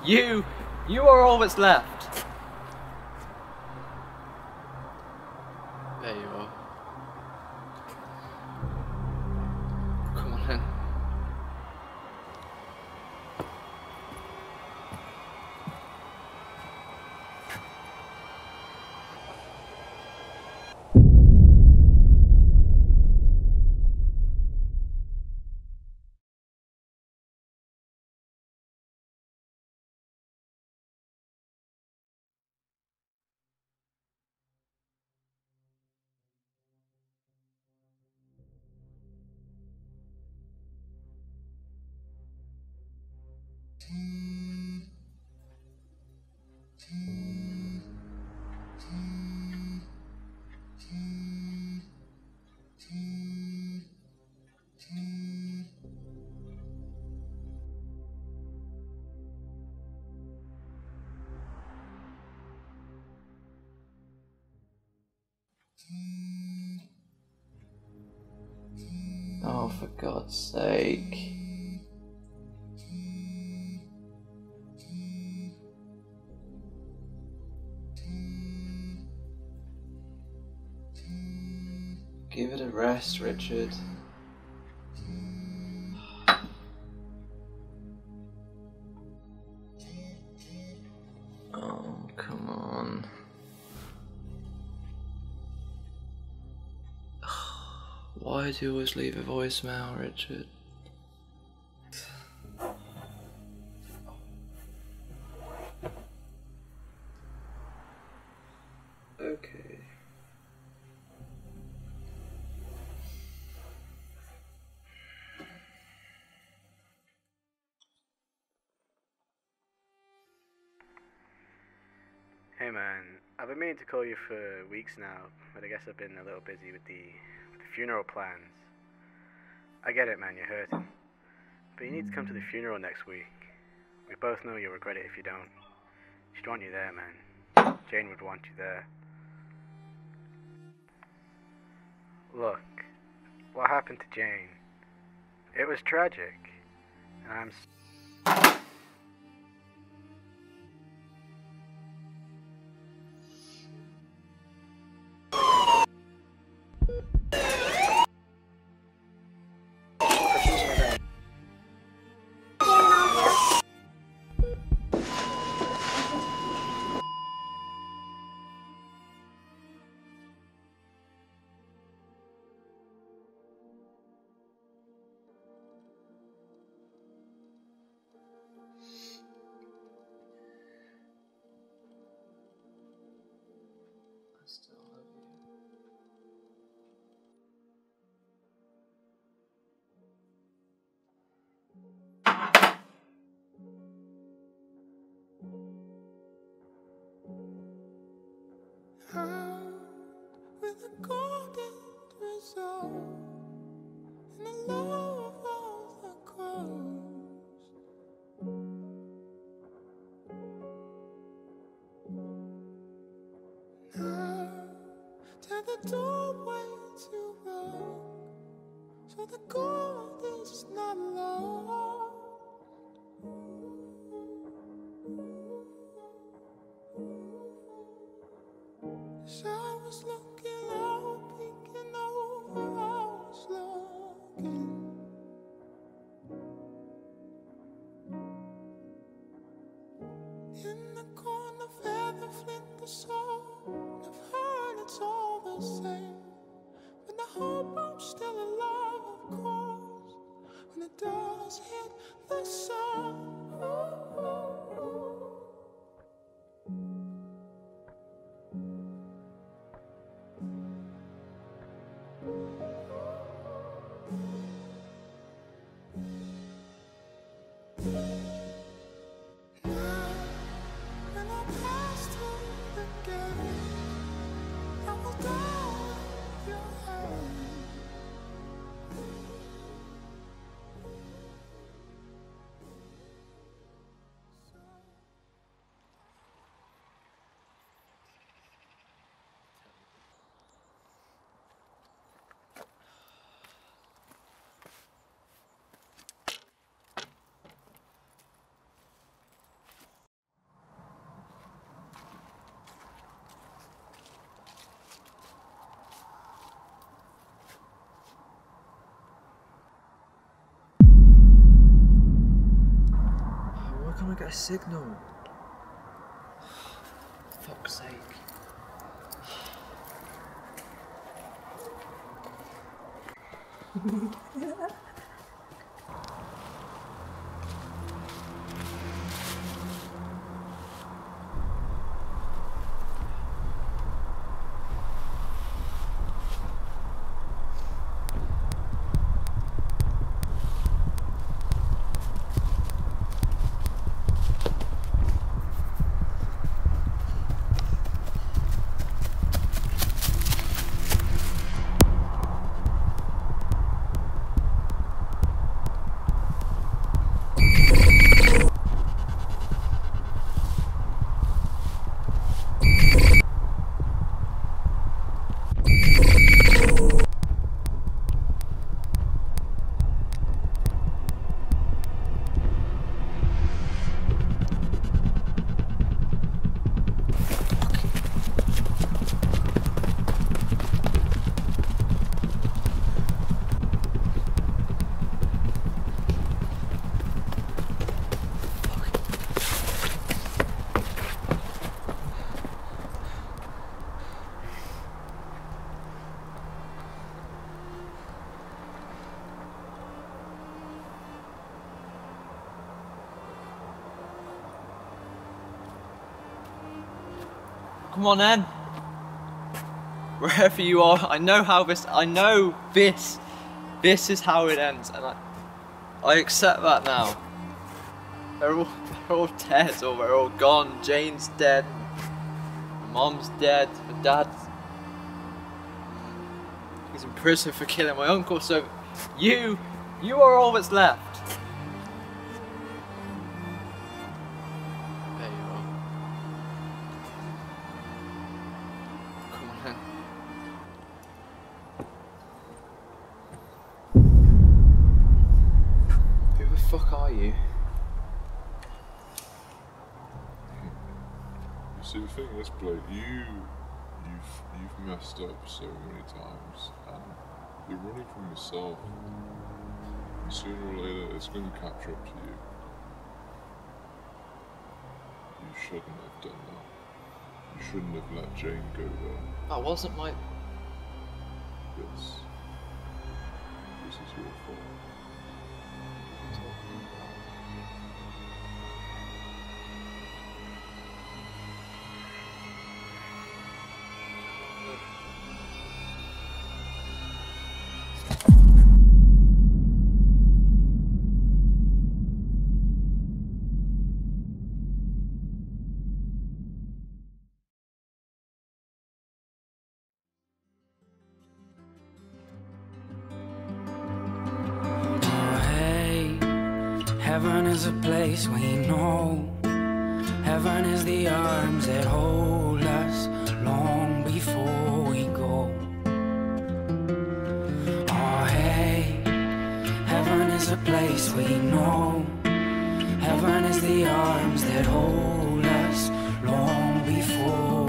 You are all that's left. There you are. Come on then. Oh, for God's sake. Give it a rest, Richard. Oh, come on. Why do you always leave a voicemail, Richard? Okay. Hey man, I've been meaning to call you for weeks now, but I guess I've been a little busy with the funeral plans. I get it man, you're hurting, but you need to come to the funeral next week. We both know you'll regret it if you don't. She'd want you there, man. Jane would want you there. Look, what happened to Jane? It was tragic, and I'm Still love you. Out with a golden result and the low of all the crows. Now tell the doorway to run, so the gold is not lost. So I was looking out, peeking over, I was looking. In the corner, feather, flint, the soul. I've heard it's all the same, but I hope I'm still alive, of course, when the doors hit the sun. can't I get a signal? Fuck's sake. Come on then. Wherever you are, I know this is how it ends, and I accept that now. They're all dead, or they're all gone. Jane's dead, my mom's dead, my dad's... he's in prison for killing my uncle, so you are all that's left. There you are. Come on then. Who the fuck are you? You see, the thing is, Blake, you've messed up so many times, and you're running from yourself. And sooner or later, it's going to catch up to you. You shouldn't have done that. You shouldn't have let Jane go there. That wasn't my... This is your fault. Heaven is a place we know. Heaven is the arms that hold us long before we go. Oh hey, heaven is a place we know. Heaven is the arms that hold us long before